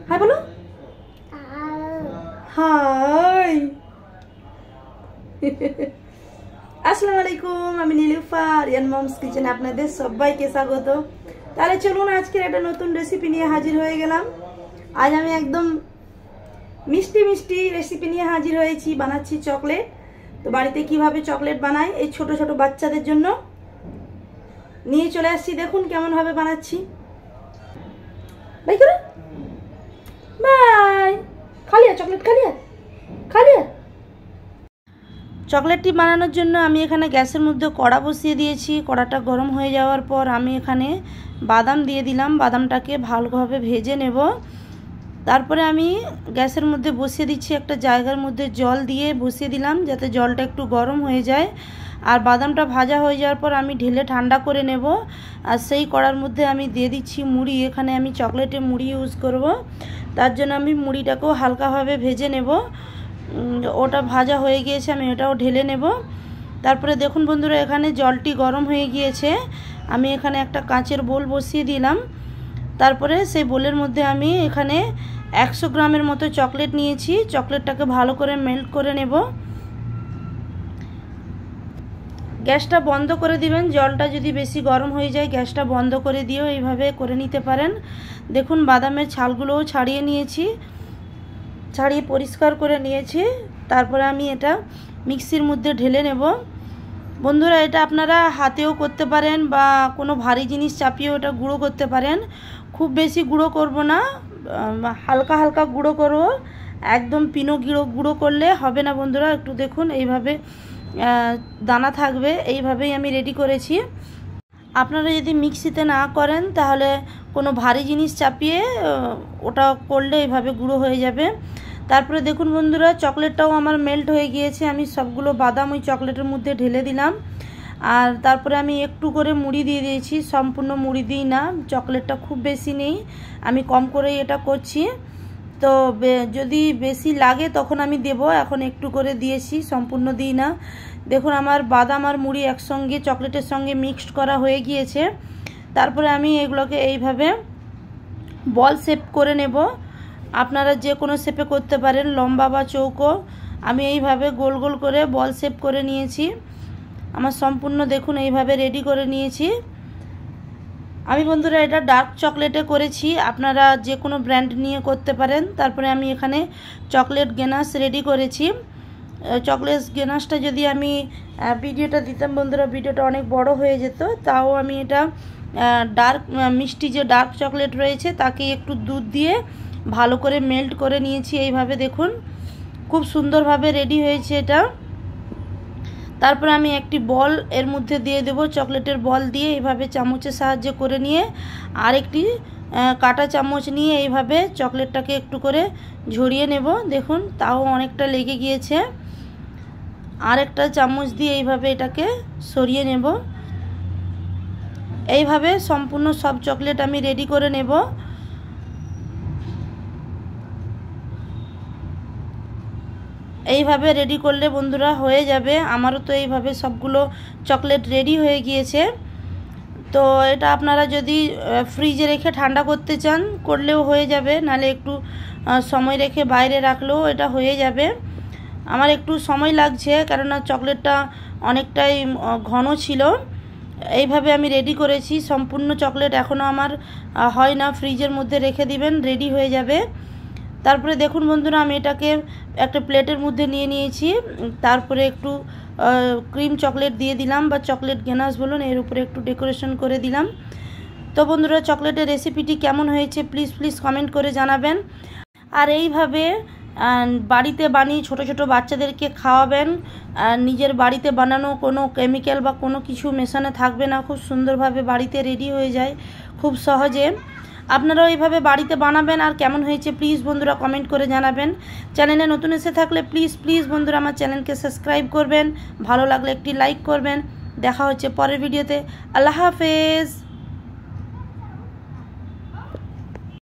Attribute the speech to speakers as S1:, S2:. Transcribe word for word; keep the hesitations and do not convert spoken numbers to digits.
S1: High বলো, high. আসসালামু আলাইকুম, আমি নীলুফা, রিয়ান মমস কিচেনে আপনাদের সবাইকে স্বাগত। তাহলে চলুন আজকের একটা নতুন রেসিপি নিয়ে হাজির হয়ে গেলাম। আজ আমি একদম মিষ্টি মিষ্টি রেসিপি নিয়ে হাজির হয়েছি। বানাচ্ছি চকলেট। তো বাড়িতে কিভাবে চকলেট বানাই এই ছোট ছোট বাচ্চাদের জন্য নিয়ে চলে আসছি। দেখুন কেমন ভাবে বানাচ্ছি। বাই করো, বাই। খালিয়া চকলেট, খালিয়া খালিয়া। চকলেটটি বানানোর জন্য আমি এখানে গ্যাসের মধ্যে কড়া বসিয়ে দিয়েছি। কড়াটা গরম হয়ে যাওয়ার পর আমি এখানে বাদাম দিয়ে দিলাম। বাদামটাকে ভালোভাবে ভেজে নেব। তারপরে আমি গ্যাসের মধ্যে বসিয়ে দিচ্ছি একটা জায়গার মধ্যে জল দিয়ে বসিয়ে দিলাম, যাতে জলটা একটু গরম হয়ে যায়। আর বাদামটা ভাজা হয়ে যাওয়ার পর আমি ঢেলে ঠান্ডা করে নেব। আর সেই কড়ার মধ্যে আমি দিয়ে দিচ্ছি মুড়ি। এখানে আমি চকলেটে মুড়ি ইউজ করব, তার জন্য আমি মুড়িটাকেও হালকাভাবে ভেজে নেব। ওটা ভাজা হয়ে গিয়েছে, আমি ওটাও ঢেলে নেব। তারপরে দেখুন বন্ধুরা, এখানে জলটি গরম হয়ে গিয়েছে। আমি এখানে একটা কাঁচের বোল বসিয়ে দিলাম। তারপরে সেই বোলের মধ্যে আমি এখানে একশো গ্রামের মতো চকলেট নিয়েছি। চকলেটটাকে ভালো করে মেল্ট করে নেব। গ্যাসটা বন্ধ করে দিবেন। জলটা যদি বেশি গরম হয়ে যায় গ্যাসটা বন্ধ করে দিয়েও এইভাবে করে নিতে পারেন। দেখুন বাদামের ছালগুলোও ছাড়িয়ে নিয়েছি, ছাড়িয়ে পরিষ্কার করে নিয়েছি। তারপরে আমি এটা মিক্সির মধ্যে ঢেলে নেব। বন্ধুরা, এটা আপনারা হাতেও করতে পারেন বা কোনো ভারী জিনিস চাপিয়েও এটা গুঁড়ো করতে পারেন। খুব বেশি গুঁড়ো করব না, হালকা হালকা গুঁড়ো করব। একদম পিনো গুঁড়ো গুঁড়ো করলে হবে না বন্ধুরা। একটু দেখুন এইভাবে দানা থাকবে। এইভাবেই আমি রেডি করেছি। আপনারা যদি মিক্সিতে না করেন তাহলে কোনো ভারী জিনিস চাপিয়ে ওটা করলে এইভাবে গুঁড়ো হয়ে যাবে। তারপরে দেখুন বন্ধুরা, চকলেটটাও আমার মেল্ট হয়ে গিয়েছে। আমি সবগুলো বাদাম ওই চকলেটের মধ্যে ঢেলে দিলাম। আর তারপরে আমি একটু করে মুড়ি দিয়ে দিয়েছি, সম্পূর্ণ মুড়ি দিই না। চকলেটটা খুব বেশি নেই, আমি কম করেই এটা করছি। তো যদি বেশি লাগে তখন আমি দেব, এখন একটু করে দিয়েছি, সম্পূর্ণ দিই না। দেখুন আমার বাদাম আর মুড়ি একসঙ্গে চকলেটের সঙ্গে মিক্সড করা হয়ে গিয়েছে। তারপরে আমি এগুলোকে এইভাবে বল শেপ করে নেব। আপনারা যে কোনো শেপে করতে পারেন, লম্বা বা চৌকো। আমি এইভাবে গোল গোল করে বল শেপ করে নিয়েছি। আমার সম্পূর্ণ দেখুন এইভাবে রেডি করে নিয়েছি। আমি বন্ধুরা এটা ডার্ক চকলেটে করেছি, আপনারা যে কোনো ব্র্যান্ড নিয়ে করতে পারেন। তারপরে আমি এখানে চকলেট গেনাশ রেডি করেছি। চকলেট গেনাশটা যদি আমি ভিডিওটা দিতাম বন্ধুরা, ভিডিওটা অনেক বড় হয়ে যেত। তাও আমি এটা ডার্ক মিষ্টি যে ডার্ক চকলেট রয়েছে তাকে একটু দুধ দিয়ে ভালো করে মেল্ট করে নিয়েছি। এইভাবে দেখুন খুব সুন্দরভাবে রেডি হয়েছে এটা। তারপর আমি একটি বল এর মধ্যে দিয়ে দেব, চকলেটের বল দিয়ে এইভাবে চামচের সাহায্যে করে নিয়ে আরেকটি কাঁটা চামচ নিয়ে এইভাবে চকলেটটাকে একটু করে ঝরিয়ে নেব। দেখুন তাও অনেকটা লেগে গিয়েছে। আরেকটা চামচ দিয়ে এইভাবে এটাকে সরিয়ে নেব। এইভাবে সম্পূর্ণ সব চকলেট আমি রেডি করে নেব। এইভাবে রেডি করলে বন্ধুরা হয়ে যাবে। আমারও তো এইভাবে সবগুলো চকলেট রেডি হয়ে গিয়েছে। তো এটা আপনারা যদি ফ্রিজে রেখে ঠান্ডা করতে চান করলেও হয়ে যাবে, নাহলে একটু সময় রেখে বাইরে রাখলেও এটা হয়ে যাবে। আমার একটু সময় লাগছে কেননা চকলেটটা অনেকটাই ঘন ছিল। এইভাবে আমি রেডি করেছি। সম্পূর্ণ চকলেট এখনও আমার হয় না, ফ্রিজের মধ্যে রেখে দিবেন, রেডি হয়ে যাবে। তারপরে দেখুন বন্ধুরা, আমি এটাকে একটা প্লেটের মধ্যে নিয়ে নিয়েছি। তারপরে একটু ক্রিম চকলেট দিয়ে দিলাম বা চকলেট গেনাশ বলুন, এর উপরে একটু ডেকোরেশন করে দিলাম। তো বন্ধুরা, চকলেটের রেসিপিটি কেমন হয়েছে প্লিজ প্লিজ কমেন্ট করে জানাবেন। আর এইভাবে বাড়িতে বানিয়ে ছোট ছোট বাচ্চাদেরকে খাওয়াবেন। নিজের বাড়িতে বানানো কোনো কেমিক্যাল বা কোনো কিছু মেশানো থাকবে না, খুব সুন্দরভাবে বাড়িতে রেডি হয়ে যায় খুব সহজে। আপনারাও এইভাবে বাড়িতে বানাবেন। আর কেমন হয়েছে প্লিজ বন্ধুরা কমেন্ট করে জানাবেন। চ্যানেলে নতুন এসে থাকলে প্লিজ প্লিজ বন্ধুরা আমার চ্যানেলকে সাবস্ক্রাইব করবেন। ভালো লাগলে একটি লাইক করবেন। দেখা হচ্ছে পরের ভিডিওতে। আল্লাহ হাফেজ।